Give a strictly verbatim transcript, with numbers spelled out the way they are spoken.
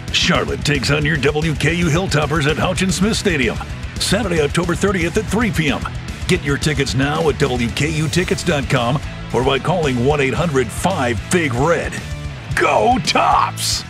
Charlotte takes on your W K U Hilltoppers at Houchin Smith Stadium, Saturday, October thirtieth at three p.m. Get your tickets now at W K U tickets dot com or by calling one eight hundred five big red. Go Tops!